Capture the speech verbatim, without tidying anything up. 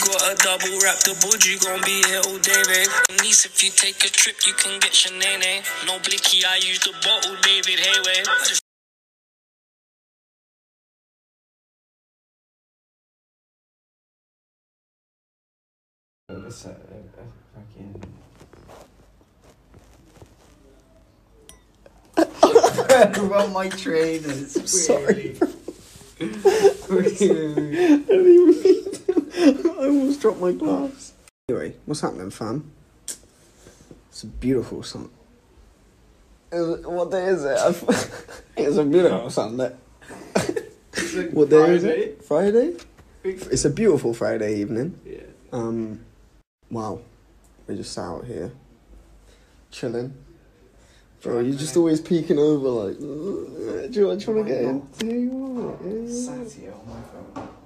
got a double wrap, the budgie gon' be here all day, babe. Niece, if you take a trip, you can get Shanae. No blicky, I use the bottle, David Hayway. It's a, a, a fucking... Run my trainers. I'm sorry. Really? I didn't even mean to. I almost dropped my glass. Anyway, what's happening, fam? It's a beautiful sun. Is it, what day is it? It's a beautiful Sunday. What day Friday. is it? Friday? It's a beautiful Friday evening. Yeah. Um, wow. We're just out here, chilling. Bro, you're just always peeking over like, do you, do you want to get in? Do you want it? Sat here on my phone.